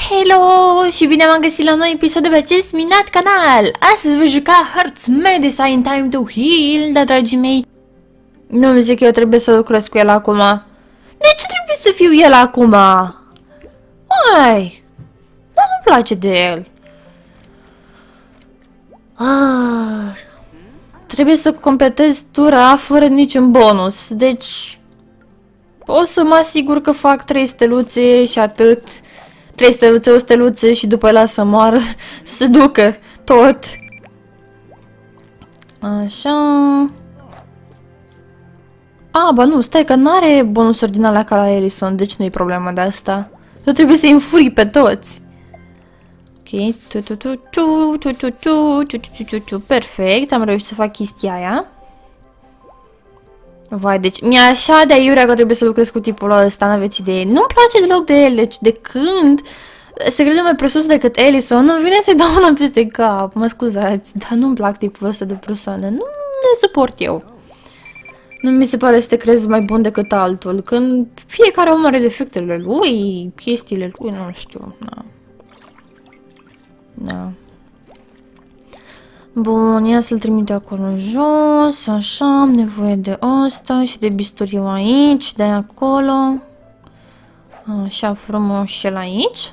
Hello și bine m-am găsit la un nou episod de pe acest minunat canal! Astăzi voi juca Hearts Medicine in Time to Heal, dar dragii mei, nu zic că eu trebuie să lucrez cu el acum. De ce trebuie să fiu el acum? Mai, nu-mi place de el. Trebuie să completez tura fără niciun bonus, deci o să mă asigur că fac 3 steluțe și atât. 3 steluțe, o steluțe și după ăla să moară, să se ducă tot. Așa. Ba nu, stai că n-are bonusuri din alea ca la Ellison, deci nu-i problema de asta. Tu trebuie să-i înfurii pe toți. Ok, perfect, am reușit să fac chestia aia. Vai, deci mi-e așa de aiurea că trebuie să lucrez cu tipul ăsta, n-aveți idee. Nu-mi place deloc de el, deci de când se crede mai presus decât Ellison, nu vine să-i dau una peste cap, mă scuzați, dar nu-mi plac tipul ăsta de persoană, nu le suport eu. Nu mi se pare să te crezi mai bun decât altul, când fiecare om are defectele lui, chestiile lui, nu știu, na. Bun, ia să-l trimit acolo jos, așa, am nevoie de ăsta și de bisturiu aici, de acolo. Așa frumos și el aici.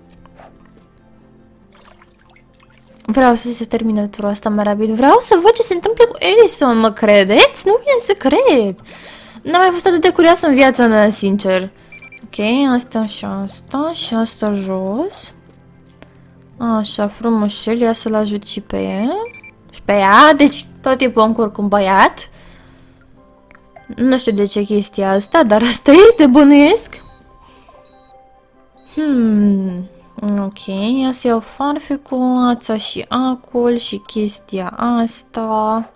Vreau să se termine turul ăsta mai rapid, vreau să văd ce se întâmplă cu Ellison, mă credeți? Nu vine să cred. N-am mai fost atât de curioasă în viața mea, sincer. Ok, asta și asta și asta jos. Așa, frumușel, ia să-l ajut și pe el. Și pe ea, deci tot e concur cu un băiat. Nu știu de ce chestia asta, dar asta este, bănuiesc. Ok, ia să iau farfecul, ața și acul și chestia asta.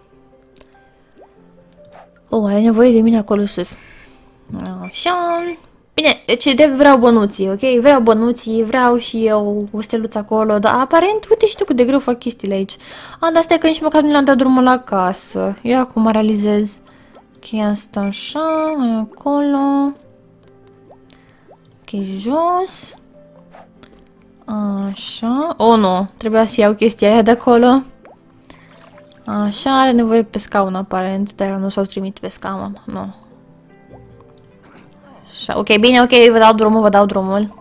Ai nevoie de mine acolo sus. Așa. Bine, ce de vreau bănuții, ok? Vreau bănuții, vreau și eu o steluță acolo, dar aparent, uite și tu cât de greu fac chestiile aici. Dar stai că nici măcar nu le-am dat drumul la casă. Eu acum mă realizez. Ok, asta așa, acolo. Ok, jos. Așa. Nu, trebuia să iau chestia aia de acolo. Așa, are nevoie pe scaun aparent, dar nu s-au trimit pe scaun, nu. Așa, ok, bine, ok, vă dau drumul.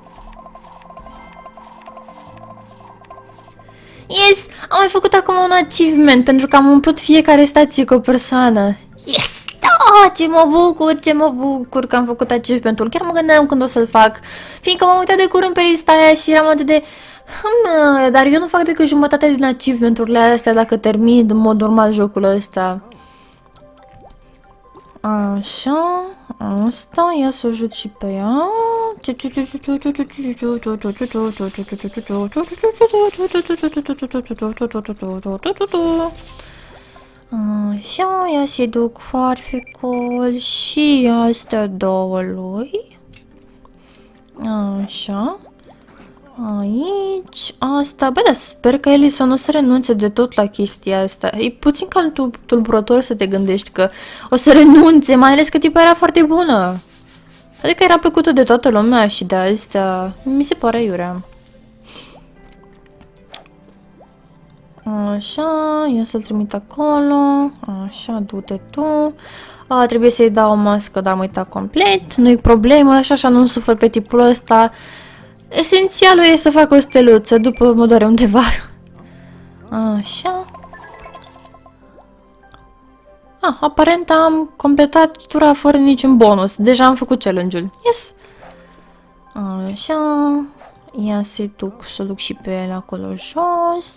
Yes! Am mai făcut acum un achievement, pentru că am umplut fiecare stație cu o persoană. Yes! Da! Ce mă bucur că am făcut achievementul. Chiar mă gândeam când o să-l fac, fiindcă m-am uitat de curând pe lista aia și eram atât de... dar eu nu fac decât jumătate din achievementurile astea dacă termin în mod normal jocul ăsta. Așa, asta, ia să o ajut și pe ea. Așa, ia să-i duc farfecul și astea două lui. Așa. Aici, asta, bă, dar sper că Ellison o să renunțe de tot la chestia asta. E puțin cam tulburător să te gândești că o să renunțe, mai ales că tipa era foarte bună. Adică era plăcută de toată lumea și de asta mi se pare iurea. Așa, ia să-l trimit acolo. Așa, du-te tu. Trebuie să-i dau o mască, dar am uitat complet. Nu-i problemă, așa nu sufăr pe tipul ăsta. Esențialul e să fac o steluță, după mă doare undeva. Așa. Aparent am completat tura fără niciun bonus. Deja am făcut challenge-ul. Yes! Așa. Ia să duc și pe el acolo jos.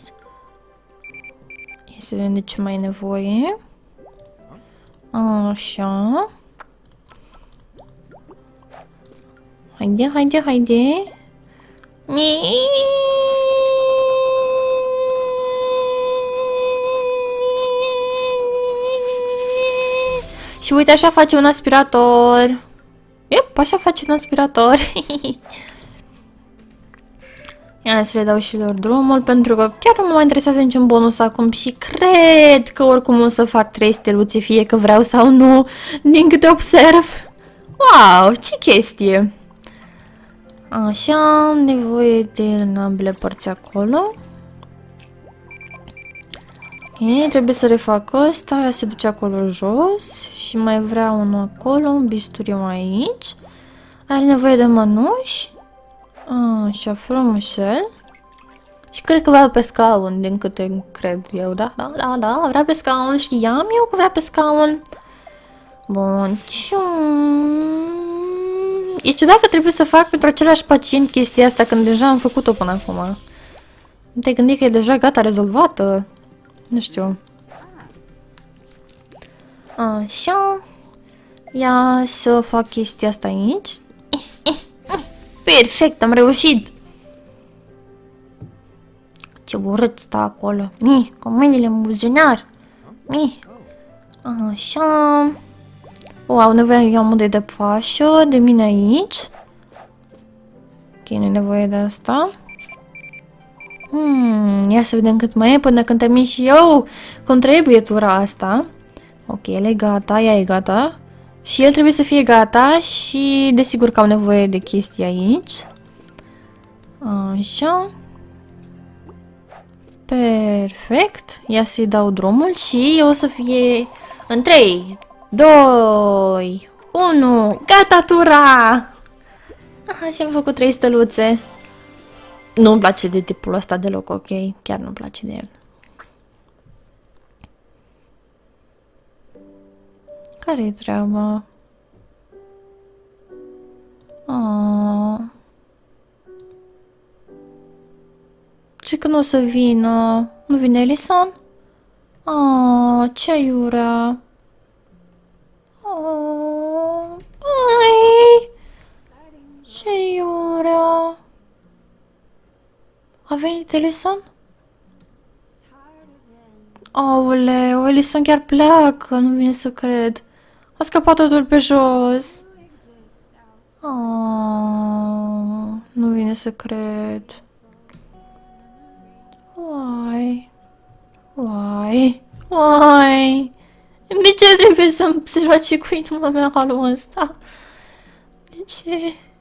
Ia să vedem de ce mai e nevoie. Așa. Haide. Și uite, așa face un aspirator. Yep, așa face un aspirator. Ia să le dau și lor drumul, pentru că chiar nu mă mai interesează niciun bonus acum și cred că oricum o să fac 3 steluțe, fie că vreau sau nu, din câte observ. Wow, ce chestie! Așa, am nevoie de în ambele părți acolo. Ok, trebuie să refac ăsta, aia se duce acolo jos și mai vreau unul acolo, un bisturiu aici. Are nevoie de mănuși. Așa, frumușel. Și cred că vrea pe scaun, din câte cred eu, da? Da, vrea pe scaun, știam eu că vrea pe scaun. Bun. E ciudat că trebuie să fac pentru același pacient chestia asta când deja am făcut-o până acum. Nu te-ai gândit că e deja gata, rezolvată? Nu știu. Așa. Ia să fac chestia asta aici. Perfect, am reușit. Ce urât stă acolo. Cu mâinile în buzunar. Așa. Au nevoie de amândoi de pașă, de mine aici. Ok, nu e nevoie de asta. Ia să vedem cât mai e până când termin și eu cum trebuie tura asta. Ok, el e gata, ea e gata. Și el trebuie să fie gata și desigur că au nevoie de chestii aici. Așa. Perfect. Ia să-i dau drumul și o să fie în 3, 2, 1. Gata tura! Și am făcut 3 stăluțe. Nu-mi place de tipul ăsta deloc, ok? Chiar nu-mi place de el. Care-i treaba? Ce că nu o să vină? Nu vine Ellison? Ce aiurea? Ce aiurea? A venit Ellison? Aoleu, Ellison chiar pleacă, nu vine să cred. A scăpat totul pe jos. Nu vine să cred. Uai. De ce trebuie să se joace cu inima mea halul ăsta? De ce?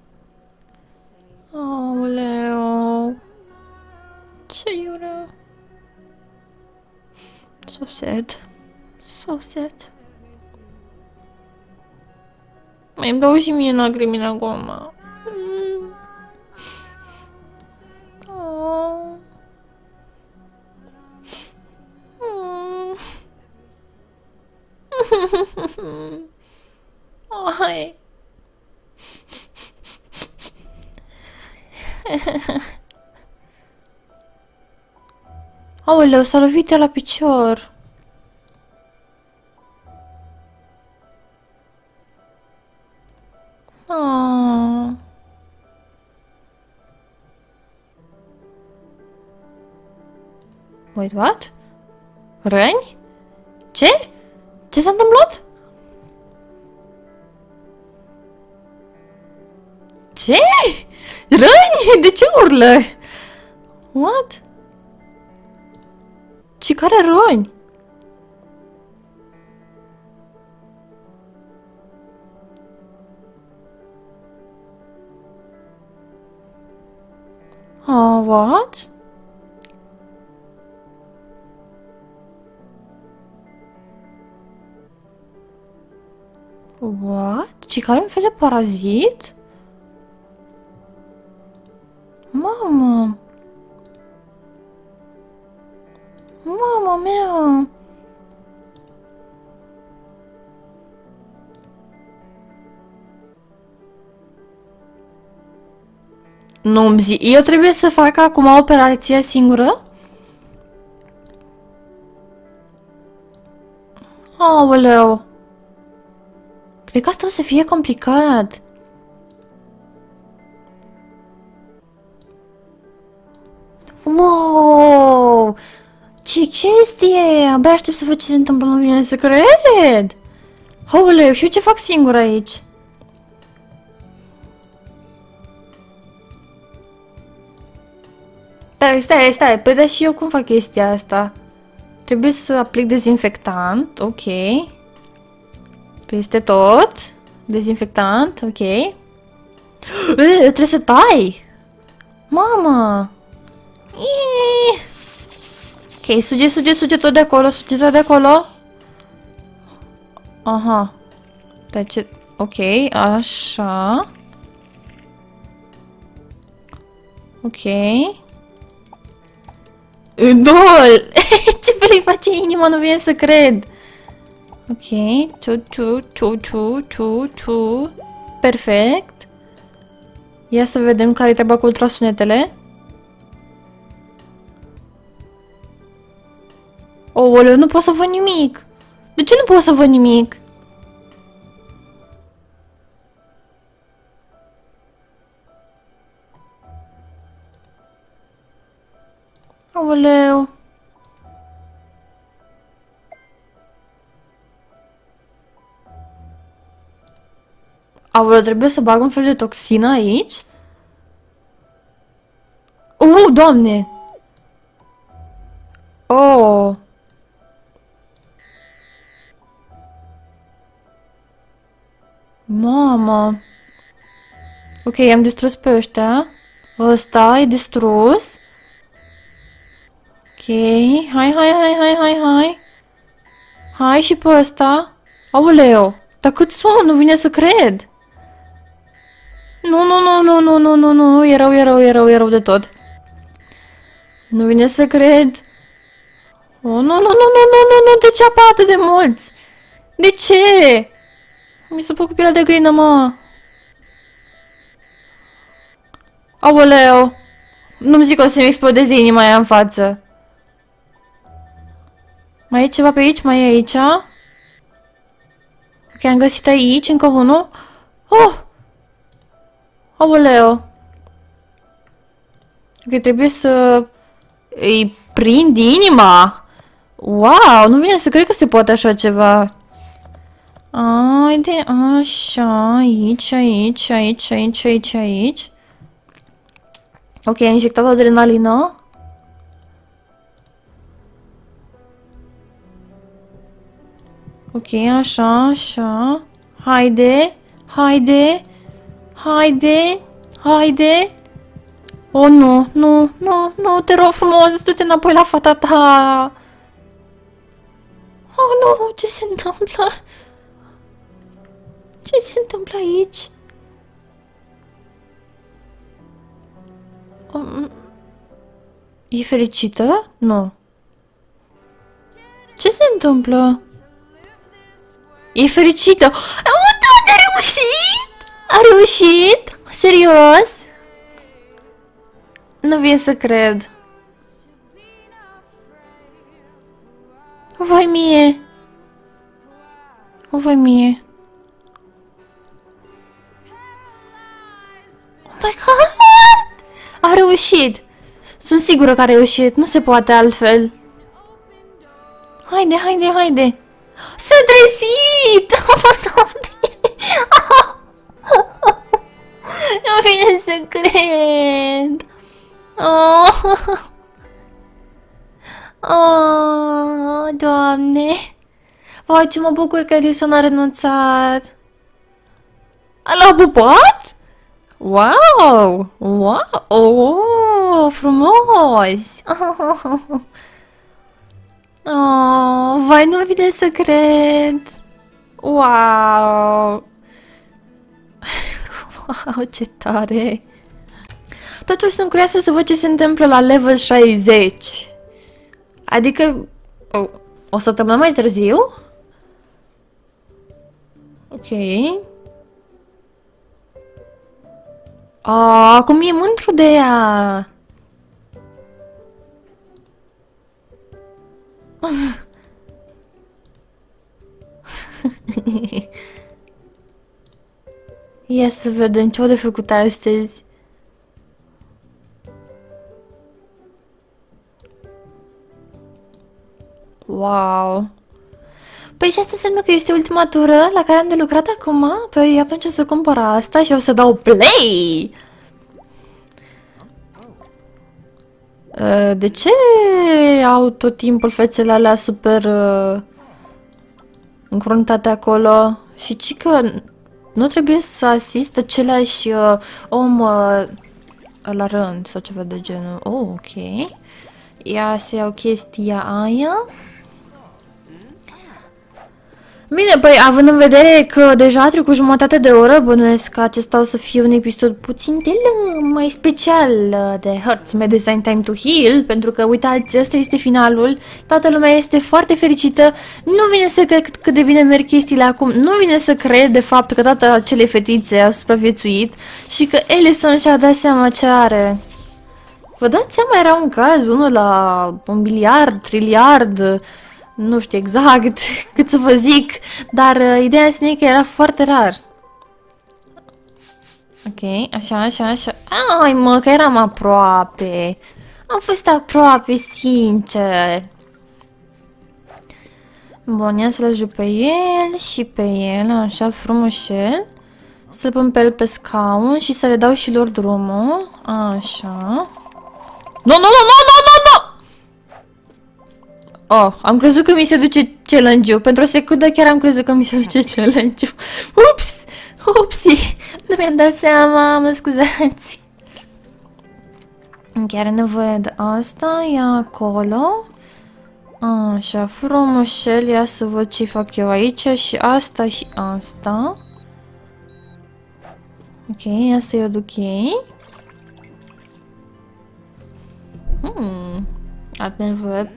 Aoleu. Ce iurea. So sad. So sad. Mai îmi dau și mie lacrimile acum. Hai. Aoleu, s-a lovit la picior. Wait, what? Răni? Ce? Ce s-a întâmplat? Ce? Răni? De ce urlă? What? Ce care răni? What? What? Ce care un fel de parazit? Mamă! Mama mea! Nu-mi zi, eu trebuie să fac acum operația singură? Aoleu! Cred că asta o să fie complicat. Wow! Ce chestie! Abia aștept să văd ce se întâmplă, nu vine să cred! Aoleu, și eu ce fac singur aici? Stai, păi da și eu cum fac chestia asta? Trebuie să aplic dezinfectant, ok. Peste tot. Dezinfectant, ok. Trebuie să tai! Mamă! Iii. Ok, suge tot de acolo, suge tot de acolo. Aha. Deci, ok, așa. Ok. Dol! Ce vrei face inima? Nu vine să cred. Ok. Ciu. Perfect. Ia să vedem care-i treaba cu ultrasunetele. Ooleu, nu pot să văd nimic. De ce nu pot să văd nimic? Aoleu. Aoleu, trebuie să bag un fel de toxină aici? Doamne! Oh! Mamă! Ok, am distrus pe ăștia. Ăsta e distrus. Ok, hai. Hai și pe ăsta. Aoleu! Dar cât sunt? Nu vine să cred! Nu, e rău de tot. Nu vine să cred. Oh, nu, de ce apar atât de mulți? De ce? Mi s-a făcut pielea de găină, mă. Aoleu. Nu-mi zic că o să-mi explodeze inima aia în față. Mai e ceva pe aici? Mai e aici? Ok, am găsit aici încă unul. Oh! Aoleu. Ok, trebuie să îi prind inima. Wow, nu vine să cred că se poate așa ceva. Haide, așa, aici. Ok, am injectat adrenalină. Ok, așa. Haide. Oh, nu, te rog frumos, du-te înapoi la fata ta. Oh, nu, ce se întâmplă? Ce se întâmplă aici? E fericită? Nu. Ce se întâmplă? E fericită! Oh, Doamne, a reușit! A reușit? Serios? Nu vine să cred. Vai mie! Oh my god! A reușit! Sunt sigură că a reușit, nu se poate altfel. Haide! S-a trezit! Oh, Doamne! Nu vine să cred! Oh, Doamne! Vai, ce mă bucur că Alison a renunțat! L-a pupat? Wow! Oh, frumos! Oh, vai, nu vine să cred! Wow! Wow, ce tare! Totuși sunt curioasă să văd ce se întâmplă la level 60. Adică o săptămână mai târziu? Ok. Acum e mândru de ea! Ia să vedem ce-o de făcut astăzi. Wow! Păi și asta înseamnă că este ultima tură la care am de lucrat acum? Păi atunci o să cumpăr asta și o să dau play! De ce au tot timpul fețele alea super încruntate acolo? Și ci că Nu trebuie să asist același om la rând sau ceva de genul. Oh, ok. Ia să iau chestia aia. Bine, păi, având în vedere că deja a trecut jumătate de oră, bănuiesc că acesta o să fie un episod puțin de mai special de Hurts Medicine Time to Heal, pentru că, uitați, ăsta este finalul, toată lumea este foarte fericită, nu vine să cred cât de bine merg chestiile acum, nu vine să cred, de fapt, că toate acele fetițe a supraviețuit și că Ellison și-a dat seama ce are. Vă dați seama, era un caz, unul la 1 miliard, triliard... Nu știu exact cât să vă zic, dar ideea în sine că era foarte rar. Ok, așa. Ai mă, că eram aproape. Am fost aproape, sincer. Bun, ia să-l ajut pe el și pe el, așa frumușel. Să-l pun pe el pe scaun și să le dau și lor drumul. Așa. Nu! Oh, am crezut că mi se duce challenge-ul. Pentru o secundă chiar am crezut că mi se duce challenge-ul. Ups! Upsi! Nu mi-am dat seama, mă scuzați. Chiar are nevoie de asta, e acolo. Așa, frumușel, ia să văd ce fac eu aici și asta și asta. Ok, ia să-i o duc ei. Are nevoie.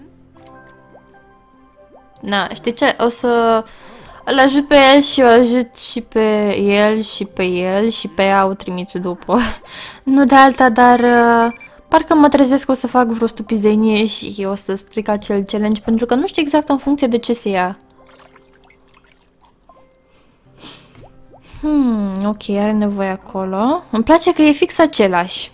Na, știi ce? O să îl ajut pe el și o ajut și pe el și pe el și pe ea o trimit după. Nu de alta, dar parcă mă trezesc că o să fac vreo stupizenie și o să stric acel challenge pentru că nu știu exact în funcție de ce se ia. Ok, are nevoie acolo. Îmi place că e fix același.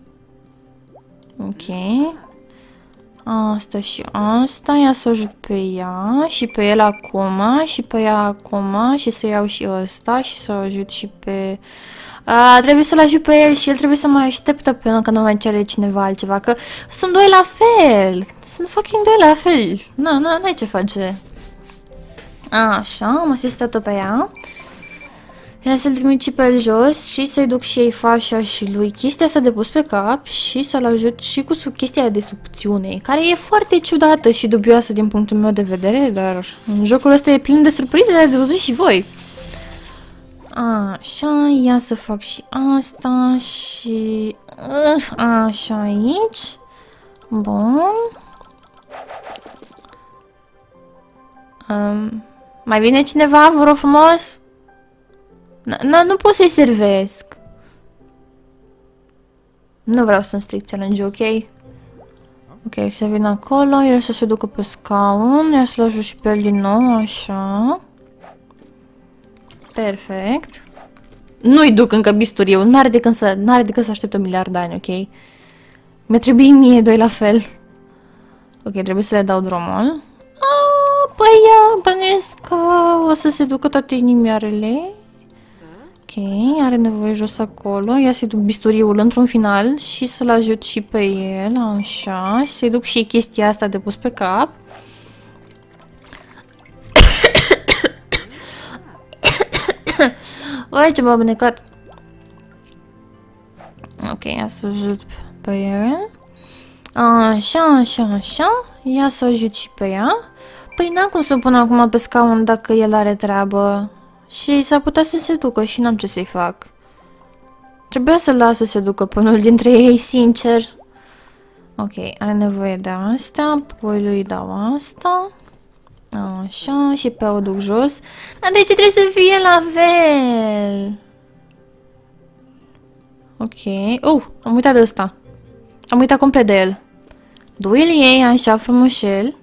Ok. Asta și asta, ia să o ajut pe ea și pe el acum și pe ea acum și să iau și ăsta și să o ajut și pe... trebuie să-l ajut pe el și el trebuie să mai așteptă până când nu mai cere cineva altceva, că sunt doi la fel, sunt fucking doi la fel, n-ai ce face. Așa, am asistat-o pe ea. Ia să-l trimit și pe el jos și să-i duc și ei fașa și lui chestia asta de pus pe cap și să-l ajut și cu chestia de subțiune, care e foarte ciudată și dubioasă din punctul meu de vedere, dar jocul ăsta e plin de surprize, ați văzut și voi. Așa, ia să fac și asta și... Așa aici. Bun. Mai vine cineva, vă rog frumos? Nu pot să-i servesc. Nu vreau să-mi stric challenge, ok? Ok, să vin acolo, el să se ducă pe scaun, ia să-l ajut și pe el din nou, așa. Perfect. Nu-i duc încă bisturiu, n-are decât să aștept 1 miliard de ani, ok? Mi-a trebuit mie doi la fel. Ok, trebuie să le dau drumul. Păi, bănuiesc că o să se ducă toate inimioarele. Ok, are nevoie jos acolo. Ia să-i duc bisturiul într-un final și să-l ajut și pe el, așa. Și să-i duc și chestia asta de pus pe cap. Vai, ce m-a mânecat. Ok, ia să ajut pe el. Așa. Ia să ajut și pe ea. Păi n-am cum să o pun acum pe scaun dacă el are treabă. Și s-ar putea să se ducă și n-am ce să-i fac. Trebuia să-l las să se ducă pe unul dintre ei, sincer. Ok, are nevoie de asta. Apoi lui dau asta. Așa, și pe o duc jos. Dar de ce trebuie să fie la fel? Ok. Am uitat de ăsta. Am uitat complet de el. Du-l ei, așa, frumușel.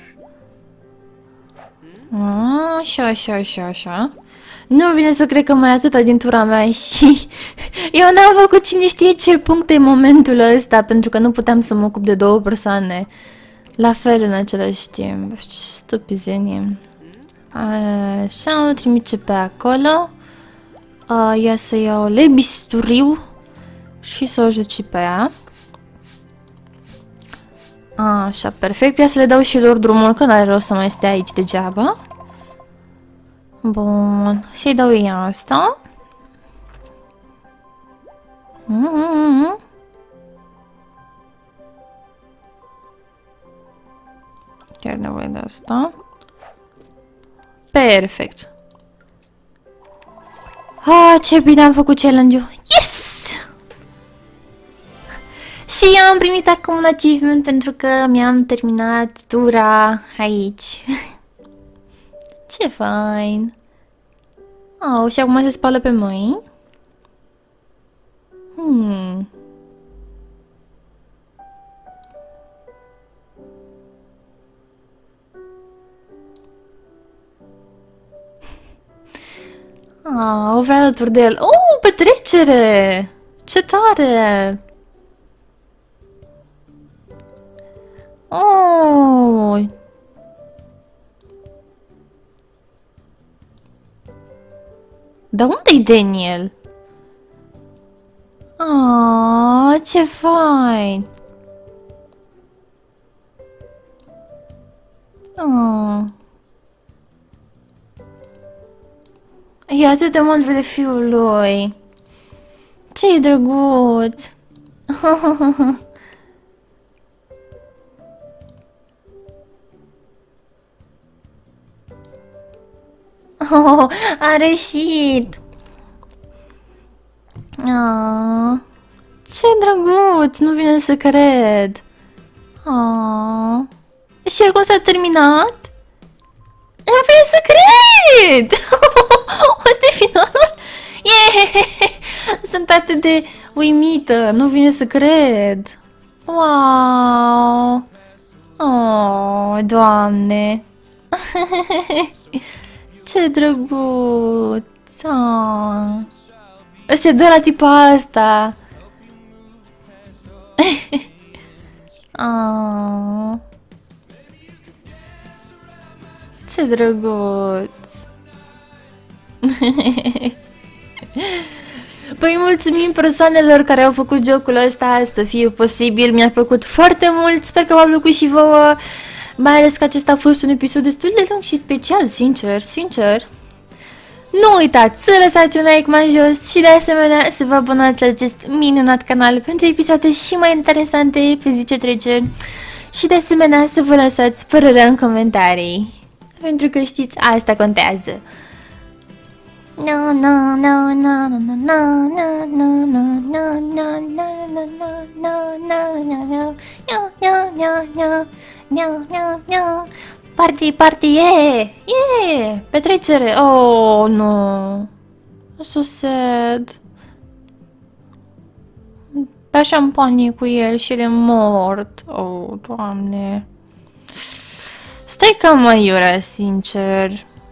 Așa. Nu vine să cred că mai atâta din tura mea și eu n-am făcut cine știe ce puncte în momentul ăsta, pentru că nu puteam să mă ocup de două persoane la fel în același timp. Ce stupizenie. Așa, o trimite pe acolo. Ia să iau lebisturiu și să o ajut și pe ea. Așa, perfect. Ia să le dau și lor drumul, că n-are rost să mai stea aici degeaba. Bun, să-i dau ei asta. Chiar nevoie de asta. Perfect. Ce bine am făcut challenge-ul. Yes! Și am primit acum un achievement pentru că mi-am terminat tura aici. Ce fain. Și acum se spală pe mâini. O vreau alături de el. Petrecere! Ce tare! Dar unde-i Daniel? Ce fain! E atât de mult de fiul lui. Ce drăguț! A reșit! Ce drăguț! Nu vine să cred! Și acum s-a terminat? Nu vine să cred! Asta e finalul? Sunt atât de uimită! Nu vine să cred! Wow! Doamne! Ce drăguț! Se dă la tipa asta! Ce drăguț! Păi mulțumim persoanelor care au făcut jocul ăsta să fie posibil. Mi-a plăcut foarte mult, sper că v-a plăcut și vouă. Mai ales că acesta a fost un episod destul de lung și special, sincer. Nu uitați să lăsați un like mai jos și de asemenea să vă abonați la acest minunat canal pentru episoade și mai interesante pe zi ce trece. Și de asemenea să vă lăsați părerea în comentarii. Pentru că știți, asta contează. Party, yeah! Petrecere! Oh, nu! So sad. Bea șampanie cu el și el e mort. Oh, Doamne. Stai cam mai iurea, sincer.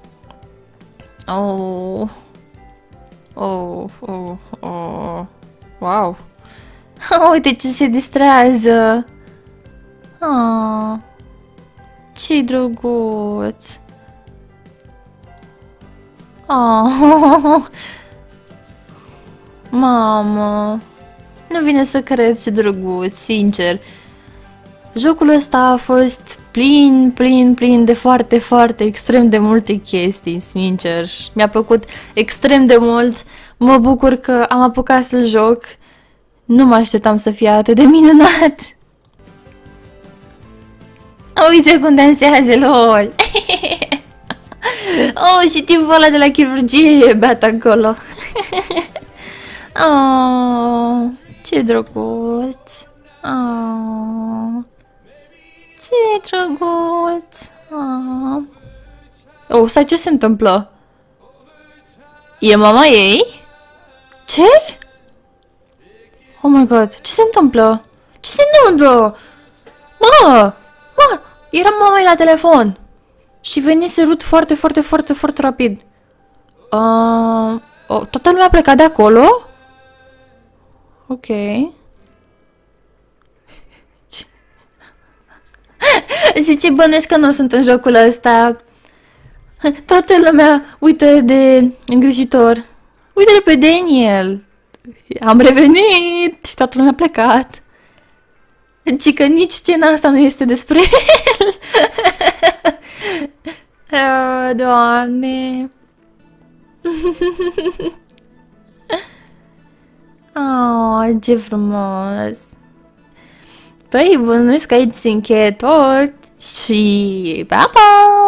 Wow. Uite ce se distrează. Ce drăguț. Mamă. Nu vine să cred ce drăguț, sincer. Jocul ăsta a fost plin de foarte extrem de multe chestii, sincer. Mi-a plăcut extrem de mult. Mă bucur că am apucat să-l joc. Nu mă așteptam să fie atât de minunat. Uite cum dansează, lol! Și timpul ăla de la chirurgie e beat acolo. Ce drăguț! Ce drăguț! Stai, ce se întâmplă? E mama ei? Ce? Oh my god, ce se întâmplă? Ce se întâmplă? Mă! Era mama ei la telefon. Și venise Ruth foarte rapid. Toată lumea a plecat de acolo? Ok. Zice, bănuiesc că nu sunt în jocul ăsta. Toată lumea uită de îngrijitor. Uite-l pe Daniel. Am revenit și toată lumea a plecat. Ci că nici scena asta nu este despre el. Doamne. Oh, ce frumos! Păi, bănuiesc că aici se încheie tot și pa, pa!